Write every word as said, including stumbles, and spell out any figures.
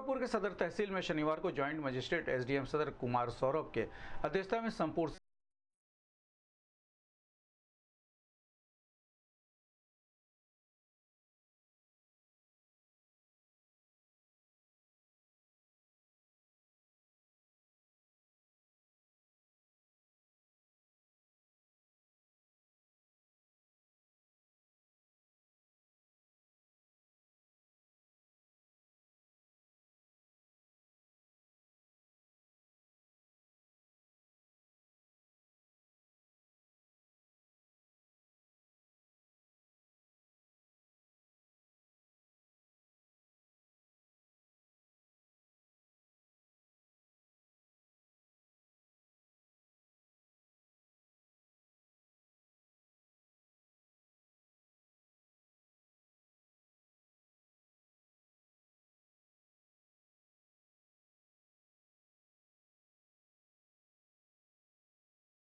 दुर्गापुर के सदर तहसील में शनिवार को ज्वाइंट मजिस्ट्रेट एसडीएम सदर कुमार सौरभ के अध्यक्षता में संपूर्ण